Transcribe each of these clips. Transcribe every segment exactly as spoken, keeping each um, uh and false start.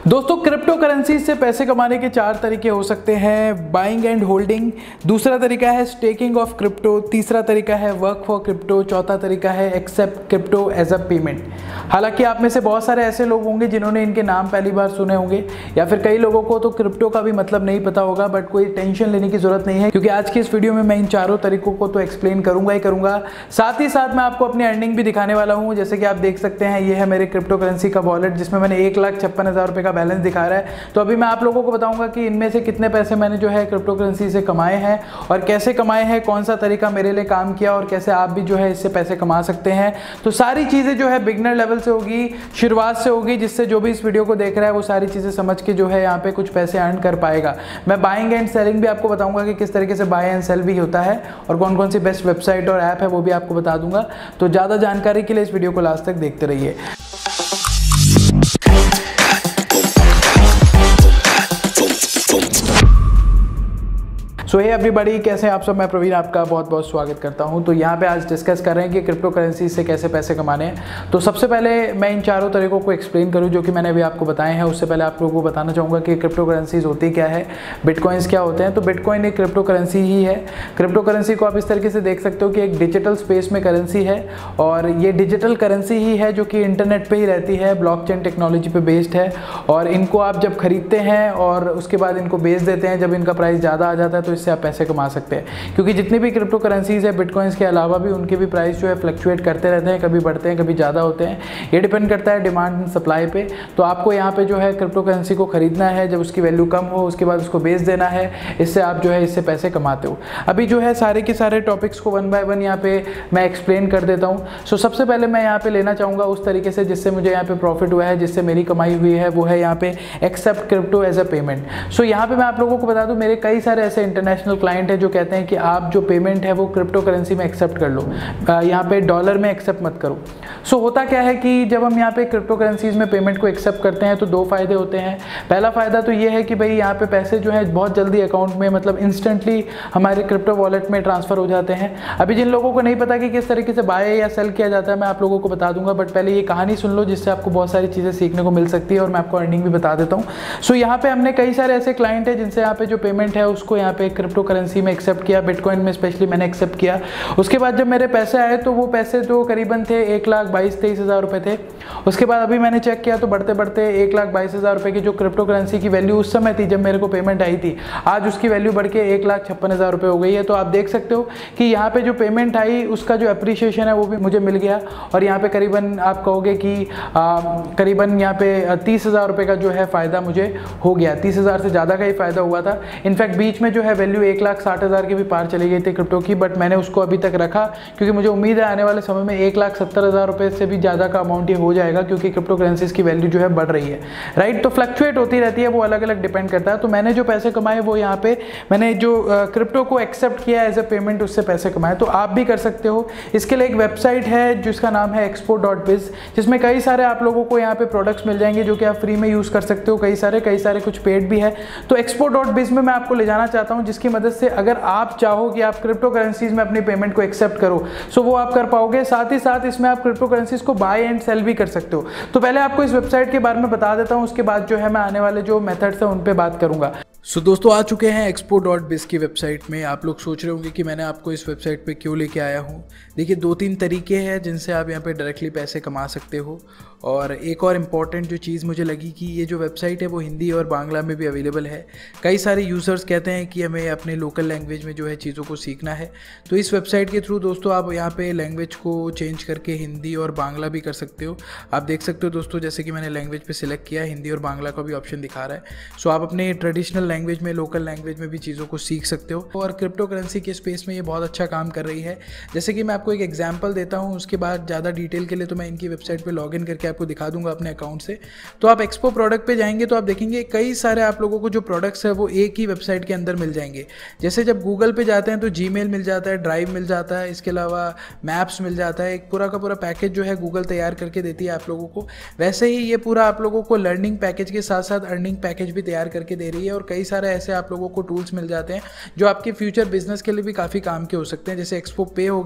दोस्तों crypto currency से पैसे कमाने के चार तरीके हो सकते हैं। बाइंग एंड होल्डिंग, दूसरा तरीका है स्टेकिंग ऑफ क्रिप्टो, तीसरा तरीका है वर्क फॉर क्रिप्टो, चौथा तरीका है accept crypto as a payment. हालांकि आप में से बहुत सारे ऐसे लोग होंगे जिन्होंने इनके नाम पहली बार सुने होंगे, या फिर कई लोगों को तो क्रिप्टो का भी मतलब नहीं पता होगा, बट कोई टेंशन लेने की जरूरत नहीं है, क्योंकि आज की इस वीडियो में मैं इन चारों तरीकों को तो एक्सप्लेन करूंगा ही करूंगा। साथ ही साथ मैं आपको अपनी अर्निंग भी दिखाने वाला हूँ। जैसे कि आप देख सकते हैं, ये है मेरे क्रिप्टो करेंसी का वॉलेट, जिसमें मैंने एक लाख छप्पन हज़ार रुपये का बैलेंस दिखा रहा है। तो अभी मैं आप लोगों को बताऊंगा कि इनमें से कितने पैसे मैंने जो है क्रिप्टो करेंसी से कमाए हैं और कैसे कमाए हैं, कौन सा तरीका मेरे लिए काम किया और कैसे आप भी जो है इससे पैसे कमा सकते हैं। तो सारी चीज़ें जो है बिगनर लेवल से होगी, शुरुआत से होगी, जिससे जो भी इस वीडियो को देख रहा है वो सारी चीज़ें समझ के जो है यहाँ पे कुछ पैसे अर्न कर पाएगा। मैं बाइंग एंड सेलिंग भी आपको बताऊंगा कि किस तरीके से बाय एंड सेल भी होता है और कौन कौन सी बेस्ट वेबसाइट और ऐप है वो भी आपको बता दूंगा। तो ज़्यादा जानकारी के लिए इस वीडियो को लास्ट तक देखते रहिए। सो हे एवरीबॉडी, कैसे हैं आप सब। मैं प्रवीण आपका बहुत बहुत स्वागत करता हूं। तो यहाँ पे आज डिस्कस कर रहे हैं कि क्रिप्टो करेंसी से कैसे पैसे कमाने हैं। तो सबसे पहले मैं इन चारों तरीकों को एक्सप्लेन करूं जो कि मैंने अभी आपको बताए हैं। उससे पहले आप लोगों को बताना चाहूँगा कि क्रिप्टो करेंसीज होती क्या है, बिटकॉइंस क्या होते हैं। तो बिटकॉइन एक क्रिप्टो करेंसी ही है। क्रिप्टो करेंसी को आप इस तरीके से देख सकते हो कि एक डिजिटल स्पेस में करेंसी है, और ये डिजिटल करेंसी ही है जो कि इंटरनेट पर ही रहती है, ब्लॉकचेन टेक्नोलॉजी पर बेस्ड है। और इनको आप जब खरीदते हैं और उसके बाद इनको बेच देते हैं, जब इनका प्राइस ज़्यादा आ जाता है, तो इससे आप पैसे कमा सकते हैं। क्योंकि जितनी भी क्रिप्टो करेंसीज है, बिटकॉइंस के अलावा भी उनके भी प्राइस जो है फ्लक्चुएट करते रहते हैं, कभी बढ़ते हैं कभी ज़्यादा होते हैं। ये डिपेंड करता है डिमांड एंड सप्लाई पे। तो आपको यहाँ पे जो है क्रिप्टो करेंसी को खरीदना है, जब उसकी वैल्यू कम हो उसके बाद उसको बेच देना है। इससे आप जो है इससे पैसे कमाते हो। अभी जो है सारे के सारे टॉपिक्स को वन बाय वन यहाँ पे मैं एक्सप्लेन कर देता हूँ। सो सबसे पहले मैं यहाँ पे लेना चाहूँगा उस तरीके से जिससे मुझे यहाँ पे प्रॉफिट हुआ है, जिससे मेरी कमाई हुई है, वो है यहाँ पे accept crypto as a payment. So यहाँ पे मैं आप लोगों को बता दूँ, मेरे कई सारे ऐसे इंटरनेशनल क्लाइंट है जो कहते हैं कि आप जो पेमेंट है वो क्रिप्टो करेंसी में एक्सेप्ट कर लो, यहाँ पे डॉलर में एक्सेप्ट मत करो। सो so, होता क्या है कि जब हम यहाँ पे क्रिप्टो करेंसीज में पेमेंट को एक्सेप्ट करते हैं तो दो फायदे होते हैं। पहला फायदा तो ये है कि भाई यहाँ पे पैसे जो है बहुत जल्दी अकाउंट में, मतलब इंस्टेंटली हमारे क्रिप्टो वॉलेट में ट्रांसफर हो जाते हैं। अभी जिन लोगों को नहीं पता कि किस तरीके से बाय या सेल किया जाता है, मैं आप लोगों को बता दूंगा, बट पहले ये कहानी सुन लो जिससे आपको बहुत सारी चीज़ें सीखने को मिल सकती है और मैं आपको अर्निंग भी बता देता हूँ। सो so, यहाँ पे हमने कई सारे ऐसे क्लाइंट है जिनसे यहाँ पे जो पेमेंट है उसको यहाँ पे क्रिप्टो करेंसी में एक्सेप्ट किया, बिटकॉइन में स्पेशली मैंने एक्सेप्ट किया। उसके बाद जब मेरे पैसे आए तो वो पैसे तो करीबन थे एक लाख बाईस तेईस हज़ार रुपये थे। उसके बाद अभी मैंने चेक किया तो बढ़ते बढ़ते एक लाख बाईस हज़ार रुपये की जो क्रिप्टो करेंसी की वैल्यू उस समय थी जब मेरे को पेमेंट आई थी, आज उसकी वैल्यू बढ़ के एक लाख छप्पन हज़ार रुपये हो गई है। तो आप देख सकते हो कि यहाँ पे जो पेमेंट आई उसका जो अप्रिशिएशन है वो भी मुझे मिल गया, और यहाँ पे करीबन आप कहोगे कि करीबन यहाँ पे तीस हज़ार रुपये का जो है फ़ायदा मुझे हो गया। तीस हज़ार से ज़्यादा का ही फ़ायदा हुआ था। इनफैक्ट बीच में जो है वैल्यू एक लाख साठ हज़ार के भी पार चली गई थी क्रिप्टो की, बट मैंने उसको अभी तक रखा क्योंकि मुझे उम्मीद है आने वाले समय में एक लाख सत्तर हज़ार रुपये से भी ज़्यादा का अमाउंट ये हो जाएगा, क्योंकि क्रिप्टो करेंसीज की वैल्यू जो है बढ़ रही है, राइट। तो फ्लक्चुएट होती रहती है, वो अलग अलग डिपेंड करता है। तो मैंने जो पैसे कमाए वो यहाँ पे मैंने जो क्रिप्टो को एक्सेप्ट किया एज ए पेमेंट, उससे पैसे कमाए। तो आप भी कर सकते हो। इसके लिए एक वेबसाइट है जिसका नाम है एक्सपो डॉट बिज, जिसमें कई सारे आप लोगों को यहाँ पे प्रोडक्ट्स मिल जाएंगे जो कि आप फ्री में यूज़ कर सकते हो। कई सारे कई सारे कुछ पेड भी है। तो एक्सपो डॉट बिज में मैं आपको ले जाना चाहता हूँ, जिसकी मदद से अगर आप चाहो कि आप क्रिप्टो करेंसीज में अपनी पेमेंट को एक्सेप्ट करो, सो वो आप कर पाओगे। साथ ही साथ इसमें आप क्रिप्टो करेंसीज को बाय एंड सेल भी कर सकते हो। तो पहले आपको इस वेबसाइट के बारे में बता देता हूँ, उसके बाद जो है मैं आने वाले जो मेथड्स हैं उन पे बात करूंगा। सो so, दोस्तों आ चुके हैं एक्सपो डॉट बिज की वेबसाइट में। आप लोग सोच रहे होंगे कि मैंने आपको इस वेबसाइट पे क्यों लेके आया हूँ। देखिए, दो तीन तरीके हैं जिनसे आप यहाँ पे डायरेक्टली पैसे कमा सकते हो, और एक और इम्पॉर्टेंट जो चीज़ मुझे लगी कि ये जो वेबसाइट है वो हिंदी और बांग्ला में भी अवेलेबल है। कई सारे यूज़र्स कहते हैं कि हमें अपने लोकल लैंग्वेज में जो है चीज़ों को सीखना है, तो इस वेबसाइट के थ्रू दोस्तों आप यहाँ पे लैंग्वेज को चेंज करके हिंदी और बांग्ला भी कर सकते हो। आप देख सकते हो दोस्तों, जैसे कि मैंने लैंग्वेज पे सिलेक्ट किया, हिंदी और बांग्ला का भी ऑप्शन दिखा रहा है। सो आप अपने ट्रेडिशनल लैंग्वेज में, लोकल लैंग्वेज में भी चीज़ों को सीख सकते हो, और क्रिप्टो करेंसी के स्पेस में ये बहुत अच्छा काम कर रही है। जैसे कि मैं आपको एक एग्जांपल देता हूँ, उसके बाद ज़्यादा डिटेल के लिए तो मैं इनकी वेबसाइट पे लॉगिन करके आपको दिखा दूंगा अपने अकाउंट से। तो आप एक्सपो प्रोडक्ट पे जाएंगे तो आप देखेंगे कई सारे आप लोगों को जो प्रोडक्ट्स है वो एक ही वेबसाइट के अंदर मिल जाएंगे। जैसे जब गूगल पे जाते हैं तो जीमेल मिल जाता है, ड्राइव मिल जाता है, इसके अलावा मैप्स मिल जाता है। एक पूरा का पूरा पैकेज जो है गूगल तैयार करके देती है आप लोगों को। वैसे ही ये पूरा आप लोगों को लर्निंग पैकेज के साथ साथ अर्निंग पैकेज भी तैयार करके दे रही है, और कई सारे ऐसे आप लोगों को टूल्स मिल जाते हैं जो आपके फ्यूचर बिजनेस के लिए भी काफ़ी काम के हो सकते हैं। जैसे एक्सपो पे हो गया,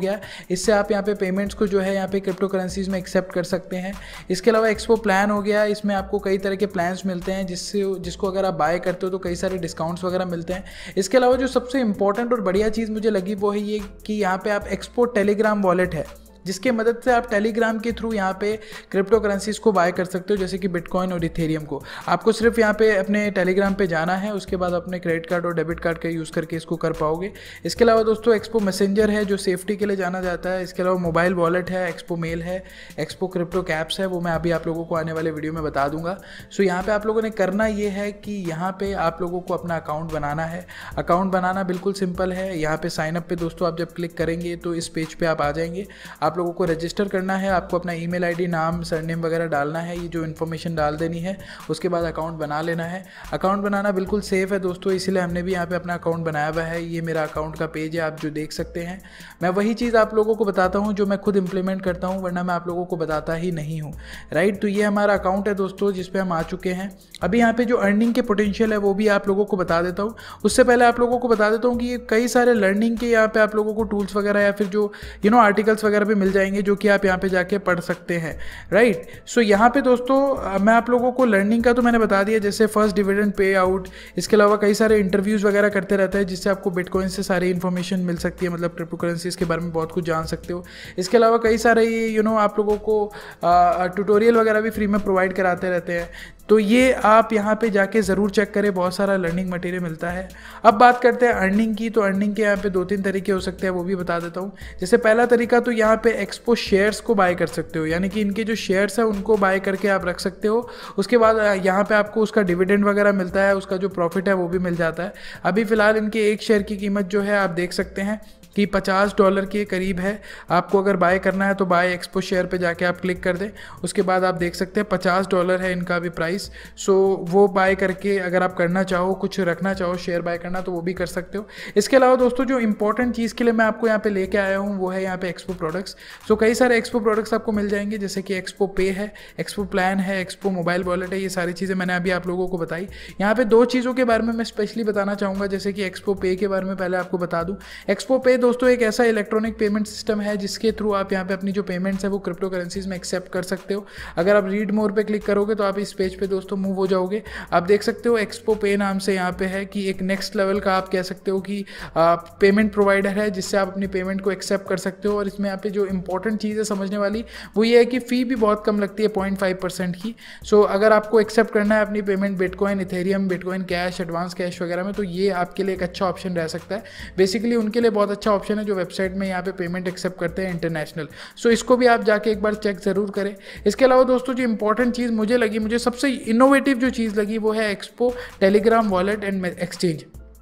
इससे आप यहाँ पे पेमेंट्स को जो है यहाँ पे क्रिप्टो करेंसीज में एक्सेप्ट कर सकते हैं। इसके अलावा एक्सपो प्लान हो गया, इसमें आपको कई तरह के प्लान्स मिलते हैं जिससे जिसको अगर आप बाय करते हो तो कई सारे डिस्काउंट्स वगैरह मिलते हैं। इसके अलावा जो सबसे इंपॉर्टेंट और बढ़िया चीज़ मुझे लगी वो है ये कि यहाँ पे आप एक्सपो टेलीग्राम वॉलेट है जिसके मदद से आप टेलीग्राम के थ्रू यहाँ पे क्रिप्टो करेंसीज को बाय कर सकते हो, जैसे कि बिटकॉइन और इथेरियम को। आपको सिर्फ यहाँ पे अपने टेलीग्राम पे जाना है, उसके बाद अपने क्रेडिट कार्ड और डेबिट कार्ड का यूज़ करके इसको कर पाओगे। इसके अलावा दोस्तों एक्सपो मैसेंजर है जो सेफ्टी के लिए जाना जाता है। इसके अलावा मोबाइल वॉलेट है, एक्सपो मेल है, एक्सपो क्रिप्टो कैप्स है, वो मैं अभी आप लोगों को आने वाले वीडियो में बता दूंगा। सो यहाँ पर आप लोगों ने करना ये है कि यहाँ पर आप लोगों को अपना अकाउंट बनाना है। अकाउंट बनाना बिल्कुल सिंपल है। यहाँ पर साइनअप पे दोस्तों आप जब क्लिक करेंगे तो इस पेज पर आप आ जाएंगे। आप लोगों को रजिस्टर करना है, आपको अपना ईमेल आईडी, नाम, सरनेम वगैरह डालना है, ये जो इन्फॉर्मेशन डाल देनी है। उसके बाद अकाउंट बना लेना है। अकाउंट बनाना बिल्कुल सेफ़ है दोस्तों, इसलिए हमने भी यहाँ पे अपना अकाउंट बनाया हुआ है। ये मेरा अकाउंट का पेज है, आप जो देख सकते हैं। मैं वही चीज़ आप लोगों को बताता हूँ जो मैं खुद इंप्लीमेंट करता हूँ, वरना मैं आप लोगों को बताता ही नहीं हूँ, राइट। तो ये हमारा अकाउंट है दोस्तों जिस पे हम आ चुके हैं। अभी यहाँ पे जो अर्निंग के पोटेंशियल है वो भी आप लोगों को बता देता हूँ। उससे पहले आप लोगों को बता देता हूँ कि ये कई सारे लर्निंग के यहाँ पे आप लोगों को टूल्स वगैरह या फिर जो यू नो आर्टिकल्स वगैरह भी मिल जाएंगे जो कि आप यहाँ पे जाके पढ़ सकते हैं, राइट। सो यहाँ पे दोस्तों मैं आप लोगों को लर्निंग का तो मैंने बता दिया, जैसे फर्स्ट डिविडेंड पे आउट। इसके अलावा कई सारे इंटरव्यूज़ वगैरह करते रहते हैं जिससे आपको बिटकॉइन से सारी इन्फॉर्मेशन मिल सकती है, मतलब क्रिप्टो करेंसीज के बारे में बहुत कुछ जान सकते हो। इसके अलावा कई सारे ये यू नो आप लोगों को ट्यूटोरियल वगैरह भी फ्री में प्रोवाइड कराते रहते हैं। तो ये आप यहाँ पे जाके ज़रूर चेक करें, बहुत सारा लर्निंग मटेरियल मिलता है। अब बात करते हैं अर्निंग की। तो अर्निंग के यहाँ पे दो तीन तरीके हो सकते हैं, वो भी बता देता हूँ। जैसे पहला तरीका तो यहाँ पे एक्सपो शेयर्स को बाय कर सकते हो, यानी कि इनके जो शेयर्स है उनको बाय करके आप रख सकते हो। उसके बाद यहाँ पे आपको उसका डिविडेंड वगैरह मिलता है, उसका जो प्रॉफिट है वो भी मिल जाता है। अभी फ़िलहाल इनके एक शेयर की कीमत जो है आप देख सकते हैं कि पचास डॉलर के करीब है। आपको अगर बाय करना है तो बाय एक्सपो शेयर पे जाके आप क्लिक कर दें। उसके बाद आप देख सकते हैं पचास डॉलर है इनका भी प्राइस। सो वो बाय करके अगर आप करना चाहो, कुछ रखना चाहो, शेयर बाय करना, तो वो भी कर सकते हो। इसके अलावा दोस्तों जो इंपॉर्टेंट चीज़ के लिए मैं आपको यहाँ पे लेके आया हूँ वो है यहाँ पे एक्सपो प्रोडक्ट्स। सो कई सारे एक्सपो प्रोडक्ट्स आपको मिल जाएंगे, जैसे कि एक्सपो पे है, एक्सपो प्लान है, एक्सपो मोबाइल वॉलेट है। ये सारी चीज़ें मैंने अभी आप लोगों को बताई। यहाँ पे दो चीज़ों के बारे में मैं स्पेशली बताना चाहूँगा, जैसे कि एक्सपो पे के बारे में पहले आपको बता दूँ। एक्सपो पे दोस्तों एक ऐसा इलेक्ट्रॉनिक पेमेंट सिस्टम है जिसके थ्रू आप यहाँ पे अपनी जो पेमेंट्स है वो क्रिप्टो करेंसीज में एक्सेप्ट कर सकते हो। अगर आप रीड मोर पे क्लिक करोगे तो आप इस पेज पे दोस्तों मूव हो जाओगे। आप देख सकते हो एक्सपो पे नाम से यहाँ पे है कि एक नेक्स्ट लेवल का आप कह सकते हो कि पेमेंट प्रोवाइडर है जिससे आप अपनी पेमेंट को एक्सेप्ट कर सकते हो। और इसमें यहाँ पे जो इंपॉर्टेंट चीज़ है समझने वाली वो ये है कि फ़ी भी बहुत कम लगती है, पॉइंट फाइव परसेंट की। सो अगर आपको एक्सेप्ट करना है अपनी payment bitcoin, ethereum, bitcoin cash, advance cash वगैरह में, तो ये आपके लिए एक अच्छा ऑप्शन रह सकता है। बेसिकली उनके लिए बहुत अच्छा ऑप्शन है जो वेबसाइट में यहाँ पे पेमेंट एक्सेप्ट करते हैं इंटरनेशनल। सो इसको भी आप जाके एक बार चेक ज़रूर करें। इसके अलावा दोस्तों जो इंपॉर्टेंट चीज़ मुझे लगी, मुझे सबसे इनोवेटिव जो चीज़ लगी वो है expo telegram wallet and exchange.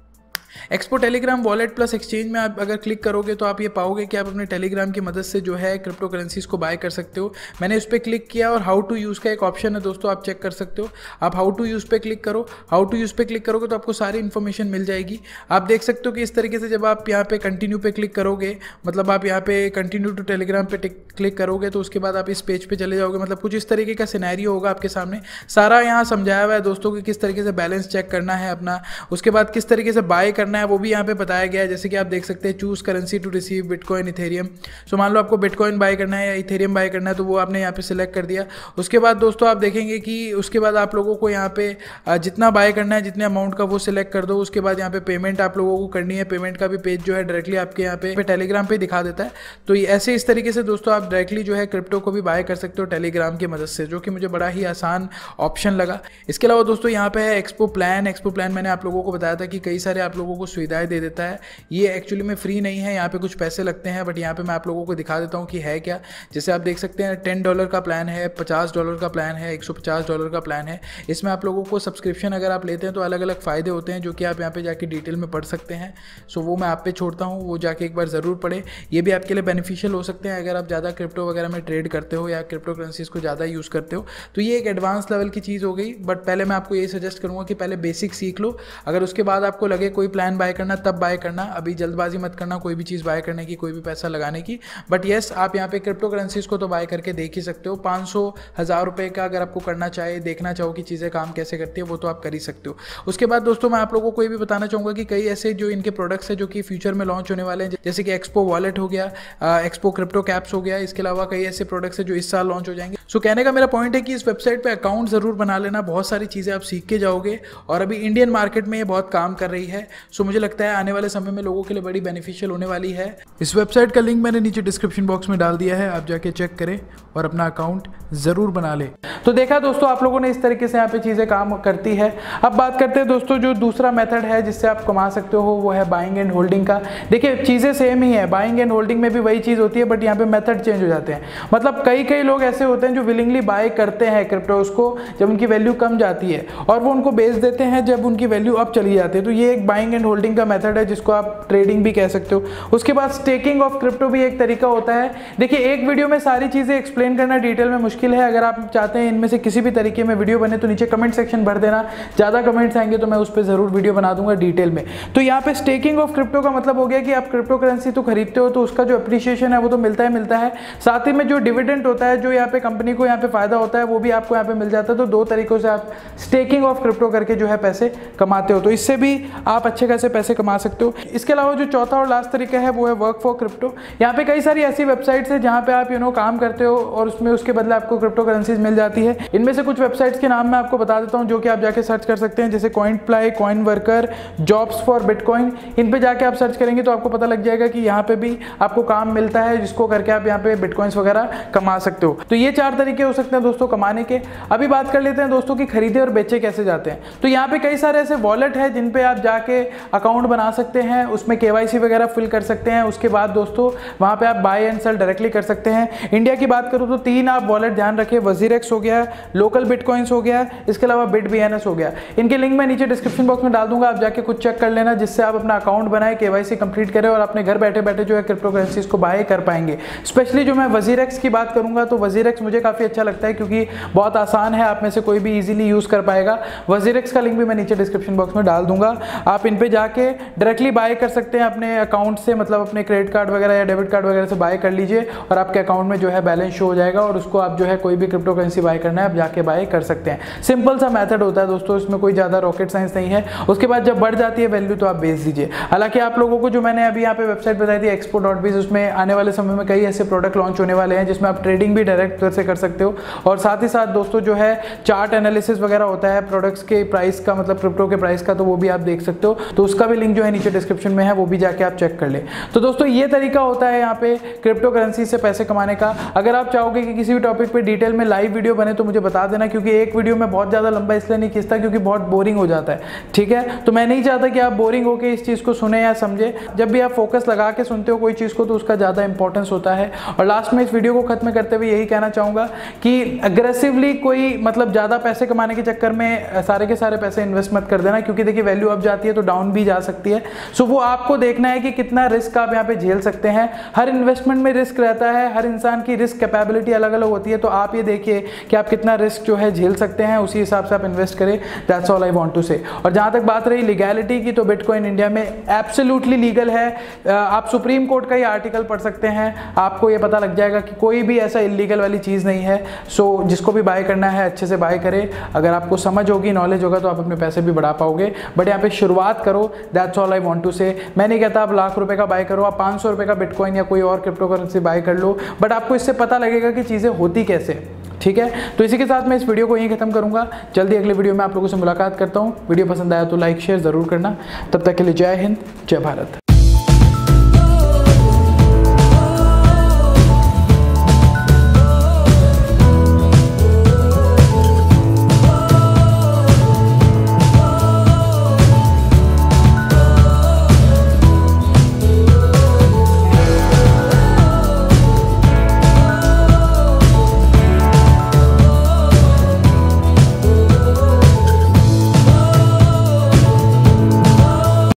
Expo telegram wallet plus exchange में आप अगर क्लिक करोगे तो आप ये पाओगे कि आप अपने टेलीग्राम की मदद से जो है क्रिप्टो करेंसीज को बाय कर सकते हो। मैंने उस पर क्लिक किया और हाउ टू यूज़ का एक ऑप्शन है दोस्तों, आप चेक कर सकते हो। आप हाउ टू यूज़ पे क्लिक करो, हाउ टू यूज़ पे क्लिक करोगे तो आपको सारी इन्फॉर्मेशन मिल जाएगी। आप देख सकते हो कि इस तरीके से जब आप यहाँ पे कंटिन्यू पे क्लिक करोगे, मतलब आप यहाँ पे कंटिन्यू टू टेलीग्राम पे क्लिक करोगे तो उसके बाद आप इस पेज पे चले जाओगे। मतलब कुछ इस तरीके का सिनेरियो होगा आपके सामने। सारा यहाँ समझाया हुआ है दोस्तों कि किस तरीके से बैलेंस चेक करना है अपना, उसके बाद किस तरीके से बाय करना है वो भी यहाँ पे बताया गया है। जैसे कि आप देख सकते हैं choose currency to receive bitcoin, ethereum. So मान लो आपको बिटकॉइन बाय करना है या इथेरियम बाय करना है तो वो आपने यहाँ पे सिलेक्ट कर दिया। उसके बाद दोस्तों आप देखेंगे कि उसके बाद आप लोगों को यहाँ पे जितना बाय करना है, जितने अमाउंट का, वो सिलेक्ट कर दो। उसके बाद यहाँ पे पेमेंट आप लोगों को करनी है। पेमेंट का भी पेज जो है डायरेक्टली आपके यहाँ पे टेलीग्राम पे दिखा देता है। तो ऐसे इस तरीके से दोस्तों आप डायरेक्टली जो है क्रिप्टो को भी बाय कर सकते हो टेलीग्राम की मदद से, जो कि मुझे बड़ा ही आसान ऑप्शन लगा। इसके अलावा दोस्तों यहाँ पे है एक्सपो प्लान। एक्सपो प्लान मैंने आप लोगों को बताया था कि कई सारे आप लोगों को सुविधाएं दे देता है। ये एक्चुअली में फ्री नहीं है, यहाँ पे कुछ पैसे लगते हैं, बट यहाँ पे मैं आप लोगों को दिखा देता हूँ कि है क्या। जैसे आप देख सकते हैं टेन डॉलर का प्लान है, पचास डॉलर का प्लान है, एक सौ पचास डॉलर का प्लान है। इसमें आप लोगों को सब्सक्रिप्शन अगर आप लेते हैं तो अलग अलग फ़ायदे होते हैं जो कि आप यहाँ पे जाके डिटेल में पढ़ सकते हैं। सो वो मैं आप पे छोड़ता हूँ, वो जाके एक बार ज़रूर पढ़े। ये भी आपके लिए बेनिफिशियल हो सकते हैं अगर आप ज़्यादा क्रिप्टो वगैरह में ट्रेड करते हो या क्रिप्टो करेंसीज को ज़्यादा यूज़ करते हो। तो ये एक एडवांस लेवल की चीज़ हो गई, बट पहले मैं आपको ये सजेस्ट करूँगा कि पहले बेसिक सीख लो। अगर उसके बाद आपको लगे कोई प्लान प्लान बाय करना तब बाय करना, अभी जल्दबाजी मत करना कोई भी चीज़ बाय करने की, कोई भी पैसा लगाने की। बट येस, आप यहाँ पे क्रिप्टो करेंसीज को तो बाय करके देख ही सकते हो। पाँच सौ हज़ार रुपये का अगर आपको करना चाहे, देखना चाहो कि चीज़ें काम कैसे करती है, वो तो आप कर ही सकते हो। उसके बाद दोस्तों मैं आप लोगों को ये भी बताना चाहूँगा कि कई ऐसे जो इनके प्रोडक्ट्स है जो कि फ्यूचर में लॉन्च होने वाले हैं, जैसे कि एक्सपो वॉलेट हो गया, एक्सपो क्रिप्टो कैप्स हो गया, इसके अलावा कई ऐसे प्रोडक्ट्स है जो इस साल लॉन्च हो जाएंगे। सो कहने का मेरा पॉइंट है कि इस वेबसाइट पे अकाउंट जरूर बना लेना, बहुत सारी चीज़ें आप सीख के जाओगे और अभी इंडियन मार्केट में ये बहुत काम कर रही है। सो मुझे लगता है आने वाले समय में लोगों के लिए बड़ी बेनिफिशियल होने वाली है। इस वेबसाइट का लिंक मैंने नीचे डिस्क्रिप्शन बॉक्स में डाल दिया है, आप जाके चेक करें और अपना अकाउंट ज़रूर बना ले। तो देखा दोस्तों आप लोगों ने इस तरीके से यहाँ पे चीज़ें काम करती है। अब बात करते हैं दोस्तों जो दूसरा मेथड है जिससे आप कमा सकते हो, वो है बाइंग एंड होल्डिंग का। देखिए चीज़ें सेम ही है, बाइंग एंड होल्डिंग में भी वही चीज़ होती है, बट यहाँ पे मेथड चेंज हो जाते हैं। मतलब कई कई लोग ऐसे होते हैं जो विलिंगली बाय करते हैं क्रिप्टोज को जब उनकी वैल्यू कम जाती है, और वो उनको बेच देते हैं जब उनकी वैल्यू अप चली जाती है। तो ये एक बाइंग एंड होल्डिंग का मेथड है जिसको आप ट्रेडिंग भी कह सकते हो। उसके बाद स्टेकिंग ऑफ क्रिप्टो भी एक तरीका होता है। देखिए एक वीडियो में सारी चीज़ें एक्सप्लेन करना डिटेल में मुश्किल है, अगर आप चाहते हैं इनमें से किसी भी तरीके में वीडियो बने तो नीचे कमेंट सेक्शन भर देना, ज़्यादा कमेंट्स आएंगे तो मैं उस पर ज़रूर वीडियो बना दूंगा डिटेल में। तो यहाँ पे स्टेकिंग ऑफ क्रिप्टो का मतलब हो गया कि आप क्रिप्टो करेंसी तो खरीदते हो तो उसका जो अप्रिशिएशन है वो तो मिलता है मिलता है साथ ही में जो डिविडेंड होता है, जो यहाँ पे कंपनी को यहाँ पे फायदा होता है, वो भी आपको यहाँ पे मिल जाता है। तो दो तरीकों से आप स्टेकिंग ऑफ क्रिप्टो करके जो है पैसे कमाते हो, तो इससे भी आप अच्छे खासे पैसे कमा सकते हो। इसके अलावा जो चौथा और लास्ट तरीका है वो है वर्क फॉर क्रिप्टो। यहाँ पे कई सारी ऐसी वेबसाइट्स है जहाँ पे आप यू नो काम करते हो और उसमें उसके बदले आपको क्रिप्टो करेंसीज मिल जाती है। इनमें से कुछ वेबसाइट्स के नाम मैं आपको बता देता हूँ जो कि आप जाके सर्च कर सकते हैं, जैसे Coinfly, coin worker, jobs for bitcoin. इन पे जाके आप सर्च करेंगे तो आपको पता लग जाएगा कि यहाँ पे भी आपको काम मिलता है जिसको करके आप यहाँ पे बिटकॉइंस वगैरह कमा सकते हो। तो ये चार तरीके हो सकते हैं दोस्तों कमाने के। अभी बात कर लेते हैं दोस्तों कि खरीदे और बेचे कैसे जाते हैं। तो यहाँ पे कई सारे ऐसे वॉलेट है जिन पे आप जाके अकाउंट बना सकते हैं, उसमें केवाईसी वगैरह फिल कर सकते हैं। उसके बाद दोस्तों वहाँ पे आप बाय एंड सेल डायरेक्टली कर सकते हैं। इंडिया की बात करूँ तो तीन आप वॉलेट ध्यान रखें, वजीरेक्स हो गया, लोकल बिटकॉइंस हो गया, इसके अलावा बिट बी एन एस हो गया। इनके लिंक मैं नीचे डिस्क्रिप्शन बॉक्स में डाल दूंगा, आप जाके कुछ चेक कर लेना, जिससे आप अपना अकाउंट बनाए, केवाईसी कंप्लीट करें और अपने घर बैठे बैठे जो है क्रिप्टो करेंसीज को बाय कर पाएंगे। स्पेशली जो मैं वजीरेक्स की बात करूंगा तो वजीरेक्स मुझे काफ़ी अच्छा लगता है क्योंकि बहुत आसान है, आप में से कोई भी इजीली यूज़ कर पाएगा। वजीरेक्स का लिंक भी मैं नीचे डिस्क्रिप्शन बॉक्स में डाल दूंगा, आप इन पे जाके डायरेक्टली बाय कर सकते हैं अपने अकाउंट से, मतलब अपने क्रेडिट कार्ड वगैरह या डेबिट कार्ड वगैरह से बाय कर लीजिए और आपके अकाउंट में जो है बैलेंस शो हो जाएगा और उसको आप जो है कोई भी क्रिप्टो करेंसी बाय करना है आप जाके बाय कर सकते हैं। सिंपल सा मेथड होता है दोस्तों, इसमें कोई ज़्यादा रॉकेट साइंस नहीं है। उसके बाद जब बढ़ जाती है वैल्यू तो आप बेच दीजिए। हालांकि आप लोगों को जो मैंने अभी यहाँ पे वेबसाइट बताई थी एक्सपो डॉट बीज, उसमें आने वाले समय में कई ऐसे प्रोडक्ट लॉन्च होने वाले हैं जिसमें आप ट्रेडिंग भी डायरेक्ट से कर सकते हो और साथ ही साथ दोस्तों जो है चार्ट एनालिसिस वगैरह होता है प्रोडक्ट्स के प्राइस का, मतलब क्रिप्टो के प्राइस का, तो वो भी आप देख सकते हो। तो उसका भी लिंक जो है नीचे डिस्क्रिप्शन में है, वो भी जाके आप चेक कर ले। तो दोस्तों ये तरीका होता है यहाँ पे क्रिप्टो करेंसी से पैसे कमाने का। अगर आप चाहोगे कि किसी भी टॉपिक पे डिटेल में लाइव वीडियो बने तो मुझे बता देना, क्योंकि एक वीडियो में बहुत ज़्यादा लंबा इसलिए नहीं खींचता क्योंकि बहुत बोरिंग हो जाता है, ठीक है। तो मैं नहीं चाहता कि आप बोरिंग होकर इस चीज़ को सुने या समझे। जब भी आप फोकस लगा के सुनते हो कोई चीज़ को तो उसका ज़्यादा इंपॉर्टेंस होता है। और लास्ट में इस वीडियो को खत्म करते हुए यही कहना चाहूँगा कि अग्रेसिवली कोई मतलब ज़्यादा पैसे कमाने के चक्कर में सारे के सारे पैसे इन्वेस्ट मत कर देना, क्योंकि देखिए वैल्यू अप जाती है तो डाउन भी जा सकती है। सो वो आपको देखना है कि कितना रिस्क आप यहाँ पे झेल सकते हैं। हर इन्वेस्टमेंट में रिस्क रहता है, हर इंसान की रिस्क कैपेबिलिटी अलग अलग होती है। तो आप ये देखिए कि आप कितना रिस्क जो है झेल सकते हैं, उसी हिसाब से आप इन्वेस्ट करें। That's all I want to say. और जहाँ तक बात रही लीगैलिटी की, तो बिटकॉइन इंडिया में एब्सोल्युटली लीगल है। आप सुप्रीम कोर्ट का ही आर्टिकल पढ़ सकते हैं, आपको ये पता लग जाएगा कि कोई भी ऐसा इलीगल वाली चीज़ नहीं है। सो जिसको भी बाय करना है अच्छे से बाय करे। अगर आपको समझ होगी, नॉलेज होगा तो आप अपने पैसे भी बढ़ा पाओगे। बट यहाँ पे शुरुआत करो, that's all I want to say. मैं नहीं कहता आप लाख रुपए का बाय करो, आप पाँच सौ रुपये का बिटकॉइन या कोई और क्रिप्टो करेंसी बाय कर लो, बट आपको इससे पता लगेगा कि चीज़ें होती कैसे, ठीक है। तो इसी के साथ मैं इस वीडियो को यहीं खत्म करूंगा। जल्दी अगले वीडियो में आप लोगों से मुलाकात करता हूं। वीडियो पसंद आया तो लाइक शेयर जरूर करना। तब तक के लिए जय हिंद, जय भारत।